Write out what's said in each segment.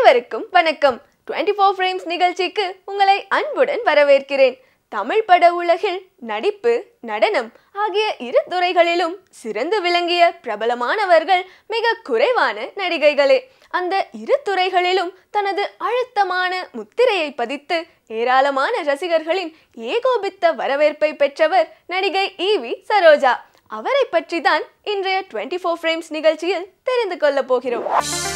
அனைவருக்கும் வணக்கம். 24 frames நிகழ்ச்சிக்கு உங்களை அன்புடன் வரவேற்கிறேன். தமிழ் பட உலகில் நடிப்பு, நடனம் ஆகிய இரு துறைகளிலும் சிறந்து விளங்கிய பிரபலமானவர்கள் மிக குறைவான நடிகைகளே. அந்த இரு துறைகளிலும் தனது அழுத்தமான முத்திரையை பதித்து ஏராளமான ரசிகர்களின் ஏகோபித்த வரவேற்பை பெற்றவர் நடிகை E.V. சரோஜா. அவரை பற்றி தான் இன்றைய 24 frames நிகழ்ச்சியில் தெரிந்து கொள்ள போகிறோம்.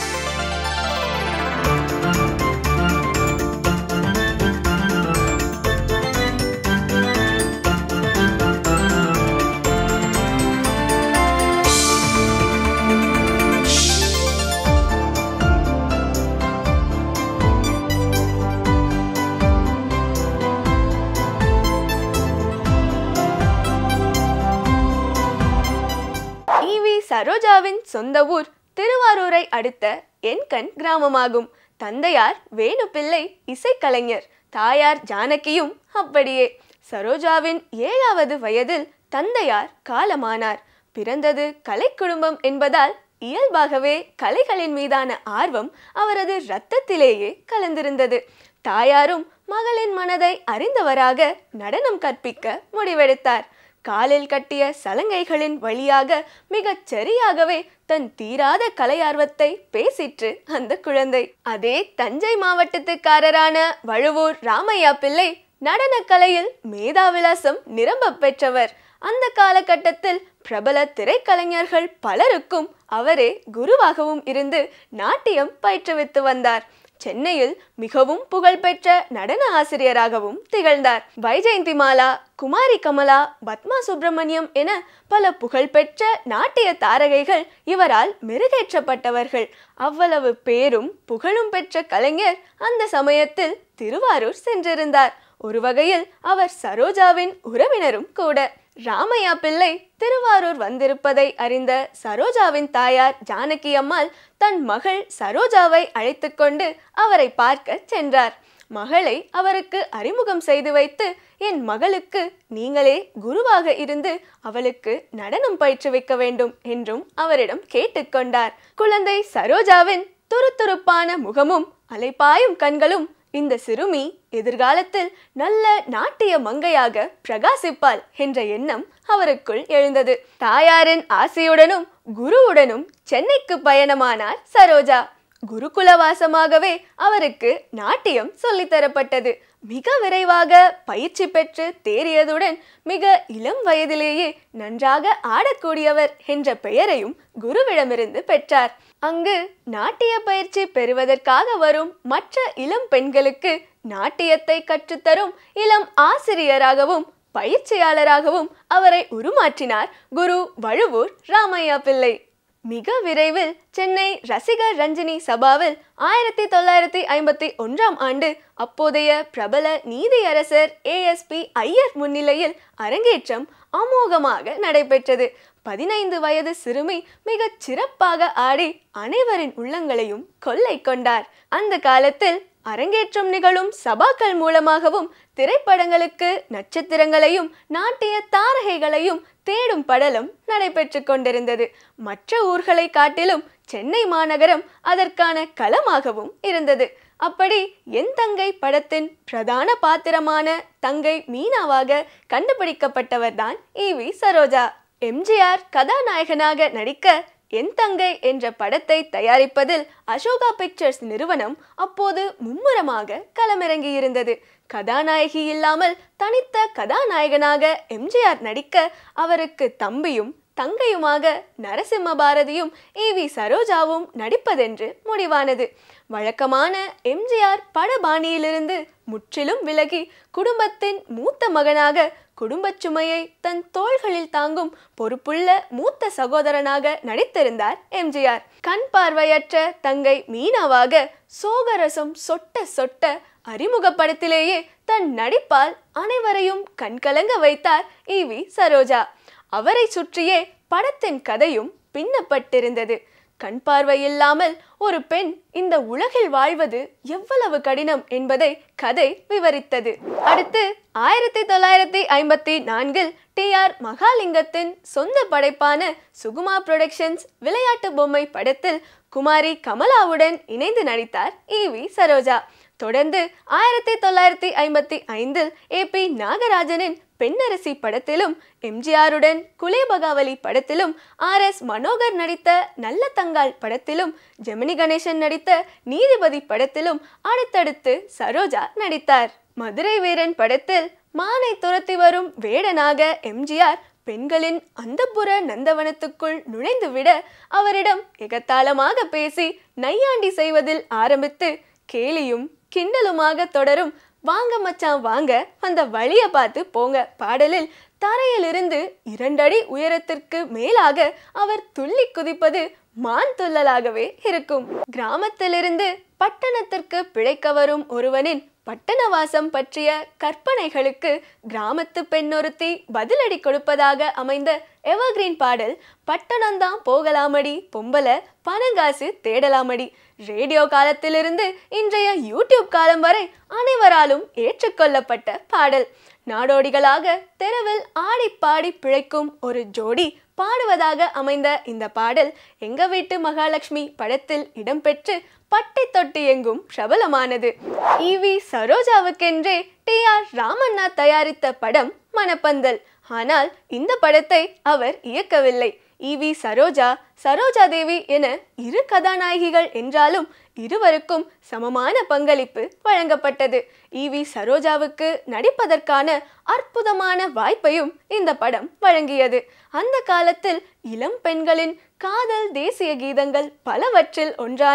E.V. சரோஜாவின் சொந்த ஊர் திருவாரூரை அடுத்த என்கண் கிராமமாகும். தந்தையார் வேணுப்பிள்ளை இசைக்கலைஞர், தாயார் ஜானகியும் அப்படியே. சரோஜாவின் 7வது வயதில் தந்தையார் காலமானார். பிறந்தது கலை குடும்பம் என்பதால் இயல்பாகவே கலைகளின் மீதான ஆர்வம் அவரது இரத்தத்திலேயே கலந்திருந்தது. தாயாரும் மகளின் மனதை அறிந்தவராக நடனம் கற்பிக்க முடிவெடுத்தார். காலில் கட்டிய சலங்கைகளின் வழியாக மிகச் சரியாகவே தன் தீராத கலையார்வத்தை பேசிற்று அந்த குழந்தை. அதே தஞ்சை மாவட்டத்துக்காரரான வழுவூர் ராமையா பிள்ளை நடனக்கலையில் மேதாவிலாசம் நிரம்ப பெற்றவர். அந்த காலகட்டத்தில் பிரபல திரைக்கலைஞர்கள் பலருக்கும் அவரே குருவாகவும் இருந்து நாட்டியம் பயிற்றுவித்து வந்தார். சென்னையில் மிகவும் புகழ்பெற்ற நடன ஆசிரியராகவும் திகழ்ந்தார். வைஜெயந்திமாலா, குமாரி கமலா, பத்மா சுப்பிரமணியம் என பல புகழ்பெற்ற நாட்டிய தாரகைகள் இவரால் மெருகேற்றப்பட்டவர்கள். அவ்வளவு பேரும் புகழும் பெற்ற கலைஞர் அந்த சமயத்தில் திருவாரூர் சென்றிருந்தார். ஒரு வகையில் அவர் சரோஜாவின் உறவினரும் கூட. ராமையா பிள்ளை திருவாரூர் வந்திருப்பதை அறிந்த சரோஜாவின் தாயார் ஜானகி அம்மாள் தன் மகள் சரோஜாவை அழைத்து கொண்டு அவரை பார்க்க சென்றார். மகளை அவருக்கு அறிமுகம் செய்து வைத்து, என் மகளுக்கு நீங்களே குருவாக இருந்து அவளுக்கு நடனம் பயிற்றுவிக்க வேண்டும் என்றும் அவரிடம் கேட்டுக்கொண்டார். குழந்தை சரோஜாவின் துருதுருப்பான முகமும் அலைபாயும் கண்களும் இந்த சிறுமி எதிர்காலத்தில் நல்ல நாட்டிய மங்கையாக பிரகாசிப்பாள் என்ற எண்ணம் அவருக்குள் எழுந்தது. தாயாரின் ஆசையுடனும் குருவுடனும் சென்னைக்கு பயணமானார் சரோஜா. குருகுலவாசமாகவே அவருக்கு நாட்டியம் சொல்லித்தரப்பட்டது. மிக விரைவாக பயிற்சி பெற்று தேறியதுடன் மிக இளம் வயதிலேயே நன்றாக ஆடக்கூடியவர் என்ற பெயரையும் குருவிடமிருந்து பெற்றார். அங்கு நாட்டிய பயிற்சி பெறுவதற்காக வரும் மற்ற இளம் பெண்களுக்கு நாட்டியத்தை கற்றுத்தரும் இளம் ஆசிரியராகவும் பயிற்சியாளராகவும் அவரை உருமாற்றினார் குரு வழுவூர் ராமையா பிள்ளை. மிக விரைவில் சென்னை ரசிகர் ரஞ்சினி சபாவில் 1951ஆம் ஆண்டு அப்போதைய பிரபல நீதியரசர் ASP ஐயர் முன்னிலையில் அரங்கேற்றம் அமோகமாக நடைபெற்றது. 15 வயது சிறுமி மிகச் சிறப்பாக ஆடி அனைவரின் உள்ளங்களையும் கொள்ளை கொண்டார். அந்த காலத்தில் அரங்கேற்றம் நிகழும் சபாக்கள் மூலமாகவும் திரைப்படங்களுக்கு நட்சத்திரங்களையும் நாட்டிய தாரகைகளையும் தேடும் படலம் நடைபெற்று கொண்டிருந்தது. மற்ற ஊர்களை காட்டிலும் சென்னை மாநகரம் அதற்கான களமாகவும் இருந்தது. அப்படி என் தங்கை படத்தின் பிரதான பாத்திரமான தங்கை மீனாவாக கண்டுபிடிக்கப்பட்டவர்தான் E.V. சரோஜா. எம்ஜிஆர் கதாநாயகனாக நடிக்க என் தங்கை என்ற படத்தை தயாரிப்பதில் அசோகா பிக்சர்ஸ் நிறுவனம் அப்போது மும்முரமாக களமிறங்கியிருந்தது. கதாநாயகி இல்லாமல் தனித்த கதாநாயகனாக எம்ஜிஆர் நடிக்க அவருக்கு தம்பியும் தங்கையுமாக நரசிம்ம பாரதியும் E.V. சரோஜாவும் நடிப்பதென்று முடிவானது. வழக்கமான எம்ஜிஆர் படபாணியிலிருந்து முற்றிலும் விலகி குடும்பத்தின் மூத்த மகனாக குடும்பச் சுமையை தன் தோள்களில் தாங்கும் பொறுப்புள்ள மூத்த சகோதரனாக நடித்திருந்தார் எம்ஜிஆர். கண் பார்வையற்ற தங்கை மீனாவாக சோகரசம் சொட்ட சொட்ட அறிமுக படத்திலேயே தன் நடிப்பால் அனைவரையும் கண்கலங்க வைத்தார் E.V. சரோஜா. அவரை சுற்றியே படத்தின் கதையும் பின்னப்பட்டிருந்தது. கண் பார்வை இல்லாமல் ஒரு பெண் இந்த உலகில் வாழ்வது எவ்வளவு கடினம் என்பதை கதை விவரித்தது. அடுத்து 1954 TR மகாலிங்கத்தின் சொந்த படைப்பான சுகுமா புரொடக்ஷன்ஸ் விளையாட்டு பொம்மை படத்தில் குமாரி கமலாவுடன் இணைந்து நடித்தார் E.V. சரோஜா. தொடர்ந்து 1955 A.P. நாகராஜனின் பெண்ணரசி படத்திலும், எம்ஜிஆருடன் குலேபகாவலி படத்திலும், R.S. மனோகர் நடித்த நல்ல தங்காள் படத்திலும், ஜெமினி கணேசன் நடித்த நீதிபதி படத்திலும் அடுத்தடுத்து சரோஜா நடித்தார். மதுரை வீரன் படத்தில் மானை துரத்தி வரும் வேடனாக எம்ஜிஆர் பெண்களின் அந்தப்புற நந்தவனத்துக்குள் நுழைந்துவிட அவரிடம் எகத்தாளமாக பேசி நையாண்டி செய்வதில் ஆரம்பித்து கேலியும் கிண்டலுமாக தொடரும் வாங்க மச்சான் வாங்க அந்த வழிய பார்த்து போங்க பாடலில் தரையிலிருந்து 2 அடி உயரத்திற்கு மேலாக அவர் துள்ளி குதிப்பது மான் துள்ளலாகவே இருக்கும். கிராமத்திலிருந்து பட்டணத்திற்கு பிழைக்க வரும் ஒருவனின் பட்டணவாசம் பற்றிய கற்பனைகளுக்கு கிராமத்து பெண்ணொருத்தி பதிலடி கொடுப்பதாக அமைந்த எவர்கிரீன் பாடல் பட்டணம்தான் போகலாமடி பொம்பல பணங்காசு தேடலாமடி. ரேடியோ காலத்திலிருந்து இன்றைய யூடியூப் காலம் வரை அனைவராலும் ஏற்றுக்கொள்ளப்பட்ட பாடல். நாடோடிகளாக தெருவில் ஆடி பாடி பிழைக்கும் ஒரு ஜோடி பாடுவதாக அமைந்த இந்த பாடல் எங்க வீட்டு மகாலட்சுமி படத்தில் இடம்பெற்று பட்டை தொட்டி எங்கும் பிரபலமானது. E.V. சரோஜாவுக்கென்றே T.R. ராமண்ணா தயாரித்த படம் மணப்பந்தல். ஆனால் இந்த படத்தை அவர் இயக்கவில்லை. E.V. சரோஜா, சரோஜா தேவி என 2 கதாநாயகிகள் என்றாலும் இருவருக்கும் சமமான பங்களிப்பு வழங்கப்பட்டது. E.V. சரோஜாவுக்கு நடிப்பதற்கான அற்புதமான வாய்ப்பையும் இந்த படம் வழங்கியது. அந்த காலத்தில் இளம் பெண்களின் காதல் தேசிய கீதங்கள் பலவற்றில் ஒன்றான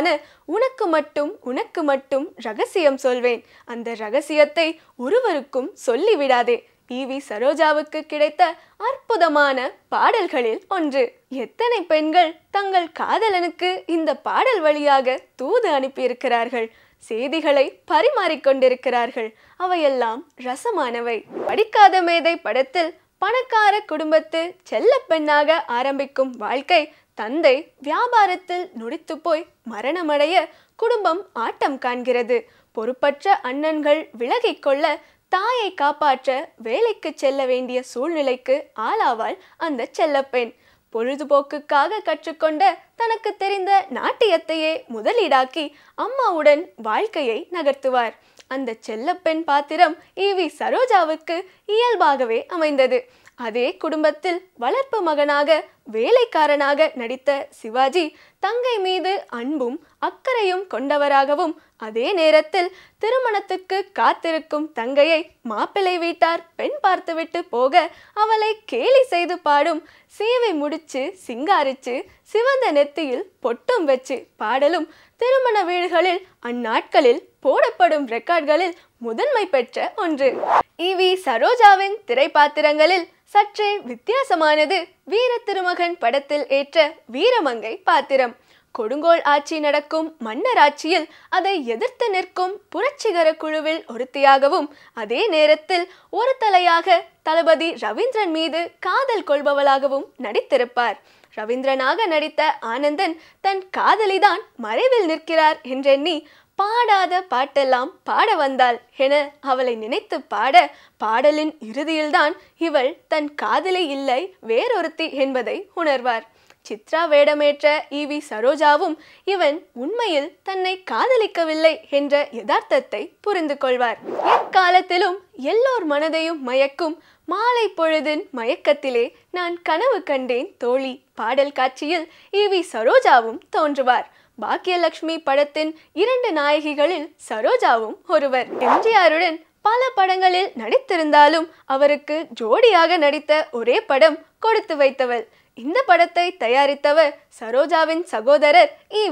உனக்கு மட்டும் ரகசியம் சொல்வேன், அந்த ரகசியத்தை ஒருவருக்கும் சொல்லிவிடாதே E.V. சரோஜாவுக்கு கிடைத்த அற்புதமான பாடல்களில் ஒன்று. எத்தனை பெண்கள் தங்கள் காதலனுக்கு இந்த பாடல் வழியாக தூது அனுப்பியிருக்கிறார்கள், செய்திகளை பரிமாறிக்கொண்டிருக்கிறார்கள். அவையெல்லாம் ரசமானவை. படிக்காத மேதை படத்தில் பணக்கார குடும்பத்து செல்ல பெண்ணாக ஆரம்பிக்கும் வாழ்க்கை தந்தை வியாபாரத்தில் நொடித்து போய் மரணமடைய குடும்பம் ஆட்டம் காண்கிறது. பொறுப்பற்ற அண்ணன்கள் விலகிக் கொள்ள தாயை காப்பாற்ற வேலைக்கு செல்ல வேண்டிய சூழ்நிலைக்கு ஆளாவாள் அந்த செல்லப்பெண். பொழுதுபோக்குக்காக கற்றுக்கொண்ட தனக்கு தெரிந்த நாட்டியத்தையே முதலீடாக்கி அம்மாவுடன் வாழ்க்கையை நகர்த்துவார். அந்த செல்லப்பெண் பாத்திரம் E.V. சரோஜாவுக்கு இயல்பாகவே அமைந்தது. அதே குடும்பத்தில் வளர்ப்பு மகனாக வேலைக்காரனாக நடித்த சிவாஜி தங்கை மீது அன்பும் அக்கறையும் கொண்டவராகவும், அதே நேரத்தில் திருமணத்துக்கு காத்திருக்கும் தங்கையை மாப்பிள்ளை வீட்டார் பெண் பார்த்துவிட்டு போக அவளை கேலி செய்து பாடும் சேவை முடிச்சு சிங்காரிச்சு சிவந்த நெத்தியில் பொட்டும் வச்சு பாடலும் திருமண வீடுகளில் அந்நாட்களில் போடப்படும் ரெக்கார்ட்களில் முதன்மை பெற்ற ஒன்று. E.V. சரோஜாவின் திரைப்பாத்திரங்களில் சற்றே வித்தியாசமானது வீர திருமகன் படத்தில் ஏற்ற வீரமங்கை பாத்திரம். கொடுங்கோல் ஆட்சி நடக்கும் மன்னர் ஆட்சியில் அதை எதிர்த்து நிற்கும் புரட்சிகர குழுவில் ஒருத்தியாகவும், அதே நேரத்தில் ஒரு தலையாக தளபதி ரவீந்திரன் மீது காதல் கொள்பவளாகவும் நடித்திருப்பார். ரவீந்திரனாக நடித்த ஆனந்தன் தன் காதலிதான் மறைவில் நிற்கிறார் என்றெண்ணி பாடாத பாட்டெல்லாம் பாட வந்தாள் என அவளை நினைத்து பாட, பாடலின் இறுதியில்தான் இவள் தன் காதலி இல்லை வேறொருத்தி என்பதை உணர்வார். சித்ரா வேடமேற்ற E.V. சரோஜாவும் இவன் உண்மையில் தன்னை காதலிக்கவில்லை என்ற யதார்த்தத்தை புரிந்து கொள்வார். எக்காலத்திலும் எல்லோர் மனதையும் மயக்கும் மாலை பொழுதின் மயக்கத்திலே நான் கனவு கண்டேன் தோழி பாடல் காட்சியில் E.V. சரோஜாவும் தோன்றுவார். பாக்கியலட்சுமி படத்தின் 2 நாயகிகளில் சரோஜாவும் ஒருவர். எம்ஜிஆருடன் பல படங்களில் நடித்திருந்தாலும் அவருக்கு ஜோடியாக நடித்த ஒரே படம் கொடுத்து வைத்தவள். இந்த படத்தை தயாரித்தவர் சரோஜாவின் சகோதரர்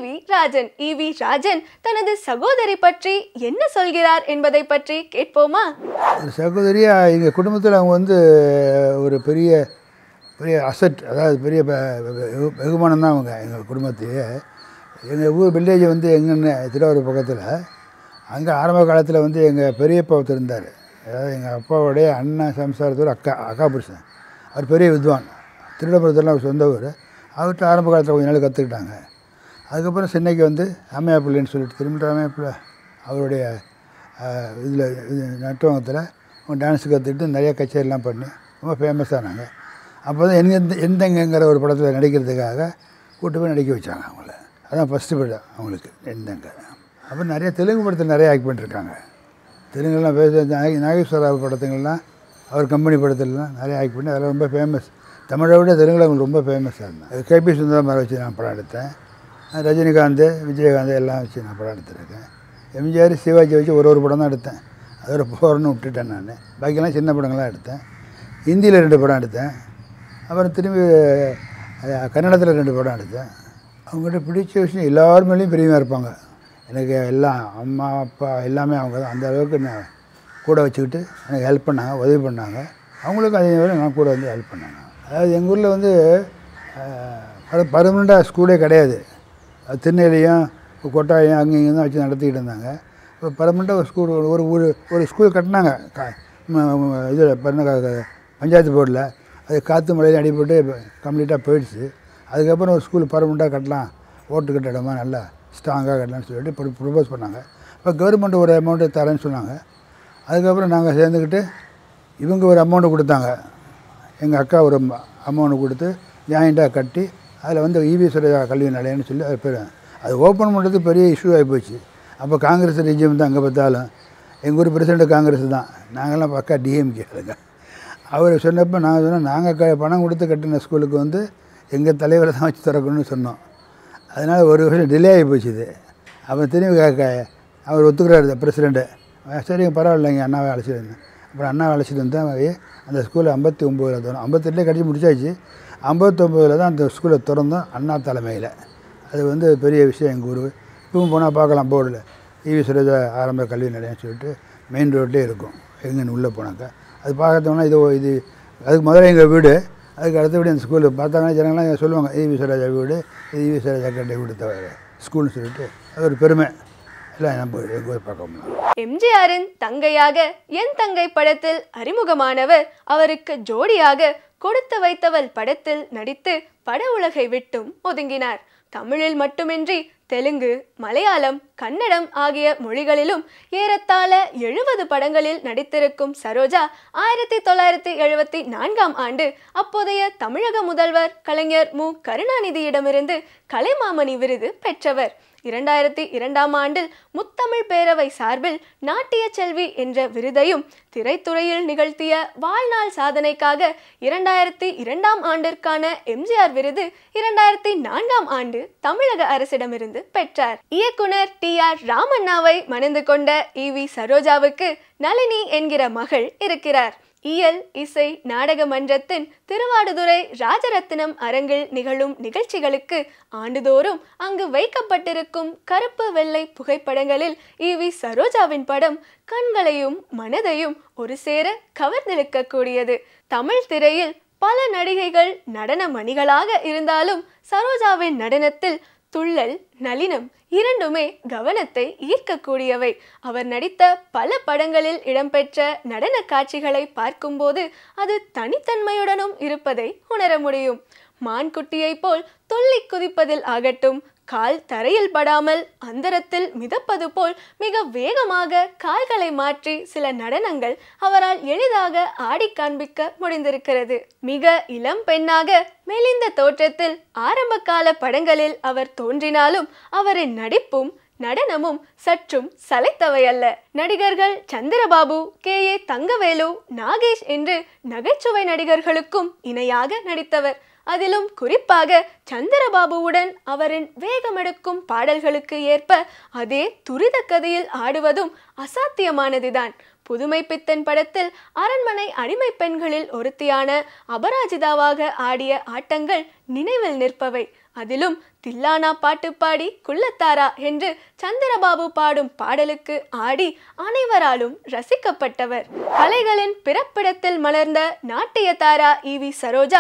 E.V. ராஜன் தனது சகோதரி பற்றி என்ன சொல்கிறார் என்பதை பற்றி கேட்போமா? சகோதரியா எங்கள் குடும்பத்தில் அவங்க ஒரு பெரிய அசட், அதாவது பெரிய வெகுமானம் தான் அவங்க எங்கள் குடும்பத்தையே. எங்கள் ஊர் வில்லேஜ் எங்கன்னு திருவாரூர் பக்கத்தில், அங்கே ஆரம்ப காலத்தில் எங்கள் பெரியப்பா ஒருத்தர் இருந்தார். அதாவது எங்கள் அப்பாவுடைய அண்ணன் சம்சாரத்தோட அக்கா புருஷன். அவர் பெரிய வித்வான், திருடபுரத்தெல்லாம் சொந்த ஊர். அவர்கிட்ட ஆரம்ப காலத்தில் கொஞ்ச நாள் கற்றுக்கிட்டாங்க. அதுக்கப்புறம் சென்னைக்கு அம்மையாப்பிள்ளைன்னு சொல்லிட்டு திரும்ப அம்மையாப்பிள்ளை அவருடைய நட்டுவங்கத்தில் டான்ஸு கற்றுக்கிட்டு நிறைய கச்சேரிலாம் பண்ணி ரொம்ப ஃபேமஸானாங்க. அப்போ தான் எந்தெங்கிற ஒரு படத்தில் நடிக்கிறதுக்காக கூட்டு போய் நடிக்க வச்சாங்க அவங்கள. அதான் ஃபஸ்ட்டு படம் அவங்களுக்கு இருந்தாங்க. அப்புறம் நிறைய தெலுங்கு படத்தில் நிறைய ஆக்ட் பண்ணியிருக்காங்க. தெலுங்குலாம் நாகேஸ்வர படத்துங்கள்லாம் அவர் கம்பெனி படத்துலலாம் நிறைய ஆக்ட் பண்ணி அதெல்லாம் ரொம்ப ஃபேமஸ். தமிழை விட தெலுங்கில் அவங்க ரொம்ப ஃபேமஸாக இருந்தாங்க. அது கேபி சுந்தரமாரை வச்சு நான் படம் எடுத்தேன். ரஜினிகாந்த், விஜயகாந்த் எல்லாம் வச்சு நான் படம் எடுத்திருக்கேன். எம்ஜிஆர், சிவாஜி வச்சு ஒரு படம் தான் எடுத்தேன். அதோட போகிறேன்னு விட்டுட்டேன் நான். பாக்கியெல்லாம் சின்ன படங்கள்லாம் எடுத்தேன். ஹிந்தியில் 2 படம் எடுத்தேன். அப்புறம் திரும்பி கன்னடத்தில் 2 படம் எடுத்தேன். அவங்ககிட்ட பிடிச்ச விஷயம் எல்லார் மேலேயும் பெரியமாக இருப்பாங்க. எனக்கு எல்லாம் அம்மா அப்பா எல்லாமே அவங்க தான். அந்த அளவுக்கு நான் கூட வச்சுக்கிட்டு எனக்கு ஹெல்ப் பண்ணாங்க, உதவி பண்ணாங்க. அவங்களுக்கும் அதே மாதிரி நான் கூட வந்து ஹெல்ப் பண்ணாங்க. அதாவது எங்கள் ஊரில் வந்து பர்மனெண்ட்டாக ஸ்கூலே கிடையாது. திருநெல்வேலியும் கொட்டாயம் அங்கே இங்கே தான் வச்சு நடத்திக்கிட்டு இருந்தாங்க. இப்போ பர்மனெண்ட்டாக ஒரு ஸ்கூல் ஒரு ஸ்கூல் கட்டினாங்க இதில் பஞ்சாயத்து போர்டில். அது காற்று மழையில் அடிபட்டு கம்ப்ளீட்டாக போயிடுச்சு. அதுக்கப்புறம் ஒரு ஸ்கூல் பர்மனெண்ட்டாக கட்டலாம், ஓட்டு கட்டிடமா நல்லா ஸ்ட்ராங்காக கட்டலாம்னு சொல்லிட்டு ப்ரொபோஸ் பண்ணாங்க. இப்போ கவர்மெண்ட் ஒரு அமௌண்ட்டு தரேன்னு சொன்னாங்க. அதுக்கப்புறம் நாங்கள் சேர்ந்துக்கிட்டு இவங்க ஒரு அமௌண்ட்டு கொடுத்தாங்க, எங்கள் அக்கா ஒரு அமௌண்ட்டு கொடுத்து ஜாயிண்ட்டாக கட்டி அதில் வந்து E.V.சர கல்வி நிலையம்னு சொல்லி அது பேர். அது ஓப்பன் பண்ணுறது பெரிய இஷ்யூ ஆகி போச்சு. அப்போ காங்கிரஸ் ரெஜிம் தான் அங்கே பார்த்தாலும். எங்கள் ஊர் பிரசிடண்ட் காங்கிரஸ் தான், நாங்கள்லாம் பக்கா டிஎம்கே ஆளுங்க. அவர் சொன்னப்போ நாங்கள் சொன்னோம், நாங்கள் பணம் கொடுத்து கட்டின ஸ்கூலுக்கு வந்து எங்கள் தலைவரை தான் வச்சு திறக்கணும்னு சொன்னோம். அதனால் ஒரு வருஷம் டிலே ஆகி போச்சு இது. அப்புறம் திரும்பி அவர் ஒத்துக்கிறாரு பிரசிடண்ட்டு. சரிங்க பரவாயில்லைங்க, அண்ணாவை அழைச்சிட்டு வந்தேன். அப்புறம் அண்ணாவை அழைச்சிட்டு வந்தேன். அந்த ஸ்கூலில் 59 தோணும், 58 கடிச்சு முடிச்சாச்சு. 59 தான் அந்த ஸ்கூலை திறந்தோம் அண்ணா தலைமையில். அது வந்து பெரிய விஷயம் எங்கள் ஊர். இப்பவும் போனால் பார்க்கலாம் போர்டில் E.V.சர ஆரம்ப கல்வி நிலையம்னு சொல்லிட்டு மெயின் ரோட்லேயே இருக்கும். எங்கன்னு உள்ளே போனாக்கா அது பார்க்கறோம்னா இது அதுக்கு முதல்ல எங்கள் வீடு, அதுக்கு அடுத்தபடி அந்த ஸ்கூலு பார்த்தாங்கன்னா ஜனங்கள்லாம் சொல்லுவாங்க E.V.சர வீடு, E.V.சர செகண்டரி வீடு தவிர ஸ்கூல்னு சொல்லிட்டு அது ஒரு பெருமை. எல்லாம் நம்ம எங்கள் ஊர் பார்க்க முடியும். எம்ஜிஆரின் தங்கையாக என் தங்கை படத்தில் அறிமுகமானவர் அவருக்கு ஜோடியாக கொடுத்து வைத்தவள் படத்தில் நடித்து பட உலகை விட்டும் ஒதுங்கினார். தமிழில் மட்டுமின்றி தெலுங்கு, மலையாளம், கன்னடம் ஆகிய மொழிகளிலும் ஏறத்தாழ 70 படங்களில் நடித்திருக்கும் சரோஜா 1974ஆம் ஆண்டு அப்போதைய தமிழக முதல்வர் கலைஞர் மு. கருணாநிதியிடமிருந்து கலைமாமணி விருது பெற்றவர். 2002ஆம் ஆண்டில் முத்தமிழ் பேரவை சார்பில் நாட்டிய செல்வி என்ற விருதையும், திரைத்துறையில் நிகழ்த்திய வாழ்நாள் சாதனைக்காக 2002ஆம் ஆண்டிற்கான எம்ஜிஆர் விருது 2004ஆம் ஆண்டு தமிழக அரசிடமிருந்து பெற்றார். இயக்குனர் T.R. ராமண்ணாவை மணந்து கொண்ட E.V. சரோஜாவுக்கு நளினி என்கிற மகள் இருக்கிறார். இயல், இசை, நாடக மன்றத்தின் திருவாடுதுறை ராஜரத்தினம் அரங்கில் நிகழும் நிகழ்ச்சிகளுக்கு ஆண்டுதோறும் அங்கு வைக்கப்பட்டிருக்கும் கருப்பு வெள்ளை புகைப்படங்களில் E.V. சரோஜாவின் படம் கண்களையும் மனதையும் ஒரு சேர கவர்ந்திழுக்கக்கூடியது. தமிழ் திரையில் பல நடிகைகள் நடன மணிகளாக இருந்தாலும் சரோஜாவின் நடனத்தில் துள்ளல், நளினம் இரண்டுமே கவனத்தை ஈர்க்கக்கூடியவை. அவர் நடித்த பல படங்களில் இடம்பெற்ற நடன காட்சிகளை பார்க்கும்போது அது தனித்தன்மையுடனும் இருப்பதை உணர முடியும். மான்குட்டியை போல் துள்ளி குதிப்பதில் ஆகட்டும், கால் தரையில் படாமல் அந்தரத்தில் மிதப்பது போல் மிக வேகமாக கால்களை மாற்றி சில நடனங்கள் அவரால் எளிதாக ஆடி காண்பிக்க முடிந்திருக்கிறது. மிக இளம் பெண்ணாக மெலிந்த தோற்றத்தில் ஆரம்ப கால படங்களில் அவர் தோன்றினாலும் அவரின் நடிப்பும் நடனமும் சற்றும் சளைத்தவை அல்ல. நடிகர்கள் சந்திரபாபு, K.A. தங்கவேலு, நாகேஷ் என்று நகைச்சுவை நடிகர்களுக்கும் இணையாக நடித்தவர். அதிலும் குறிப்பாக சந்திரபாபுவுடன் அவரின் வேகமெடுக்கும் பாடல்களுக்கு ஏற்ப அதே துரித கதையில் ஆடுவதும் அசாத்தியமானதுதான். புதுமை பித்தன் படத்தில் அரண்மனை அடிமை பெண்களில் ஒருத்தியான அபராஜிதாவாக ஆடிய ஆட்டங்கள் நினைவில் நிற்பவை. அதிலும் தில்லானா பாட்டு பாடி குள்ளத்தாரா என்று சந்திரபாபு பாடும் பாடலுக்கு ஆடி அனைவராலும் ரசிக்கப்பட்டவர். கலைகளின் பிறப்பிடத்தில் மலர்ந்த நாட்டிய தாரா E.V. சரோஜா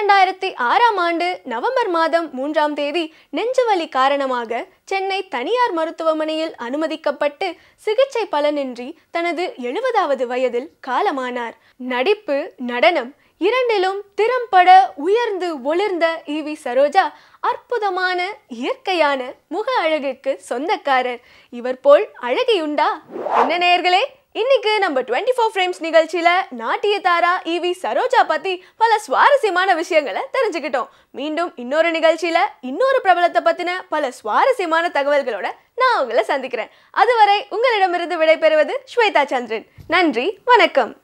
2006ஆம் ஆண்டு நவம்பர் மாதம் 3ஆம் தேதி நெஞ்சுவலி காரணமாக சென்னை தனியார் மருத்துவமனையில் அனுமதிக்கப்பட்டு சிகிச்சை பலனின்றி தனது 70வது வயதில் காலமானார். நடிப்பு, நடனம் இரண்டிலும் திறம்பட உயர்ந்து ஒளிர்ந்த E.V. சரோஜா அற்புதமான இயற்கையான முக அழகுக்கு சொந்தக்காரர். இவர் போல் அழகியுண்டா? என்ன நேயர்களே, இன்னைக்கு நம்ம 24 ஃப்ரேம்ஸ் நிகழ்ச்சியில நாட்டிய தாரா E.V.சரோஜா பத்தி பல சுவாரஸ்யமான விஷயங்களை தெரிஞ்சுக்கிட்டோம். மீண்டும் இன்னொரு நிகழ்ச்சியில இன்னொரு பிரபலத்தை பத்தின பல சுவாரஸ்யமான தகவல்களோட நான் உங்களை சந்திக்கிறேன். அதுவரை உங்களிடமிருந்து விடைபெறுவது ஸ்வேதா சந்திரன். நன்றி, வணக்கம்.